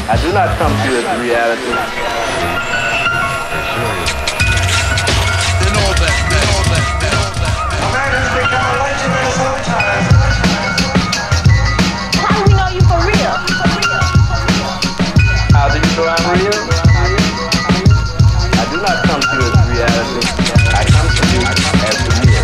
I do not come to you as reality. A man has become a legend in his own time. How do we know you for real? How do you know I'm real? I do not come to you as reality. I come to you as real.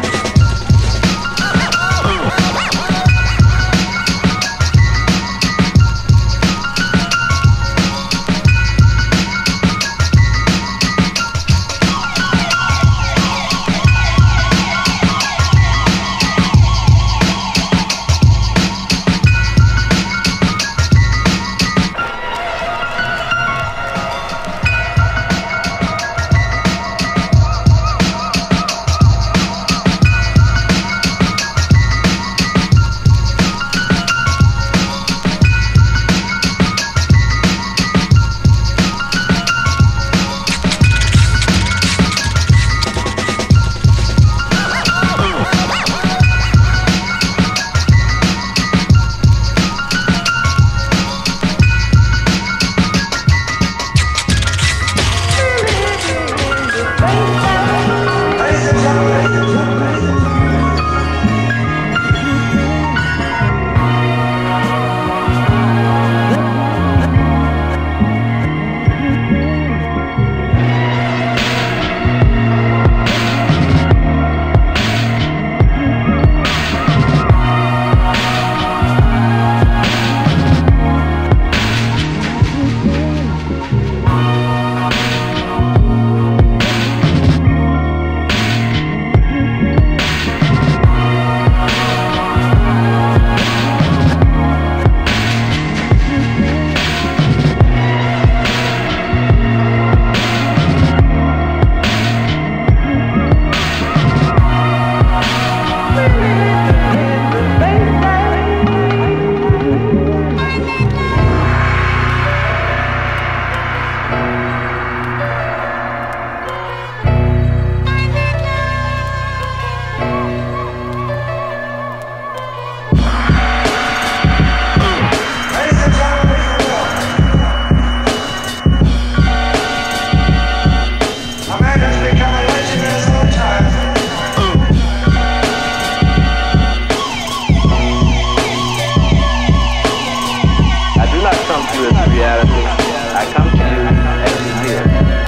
Come to you as reality. I come to you as real.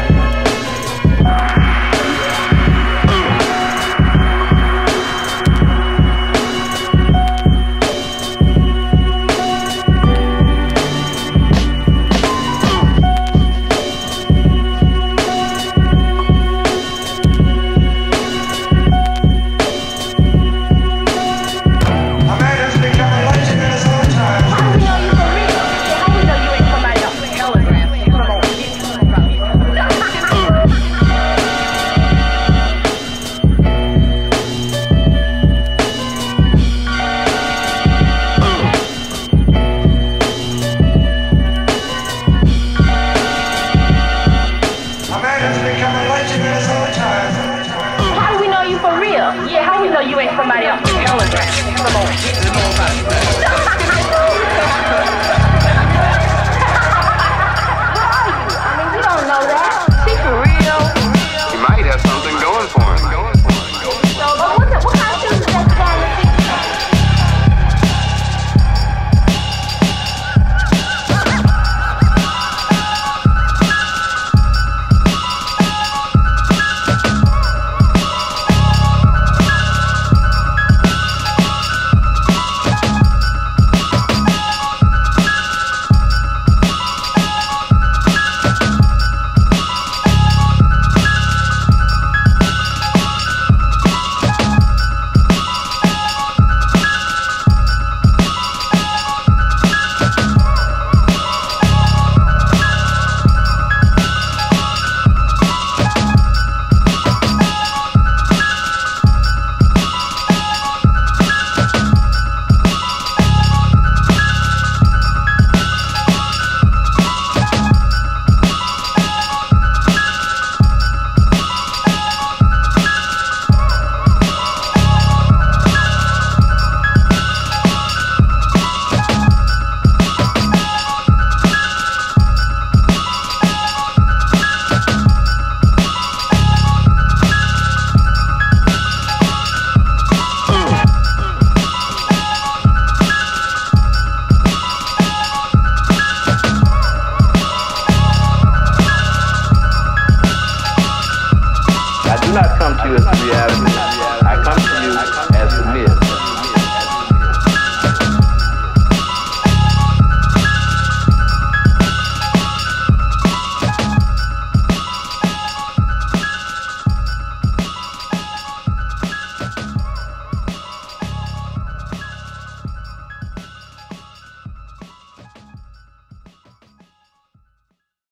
A man has become a legend in his own time. How do we know you for real? How do we know you ain't somebody off the telegram? Come on, A man has become a legend in his own time. how do we know you for real? Yeah, how do we know you ain't somebody off the telegram? Come on,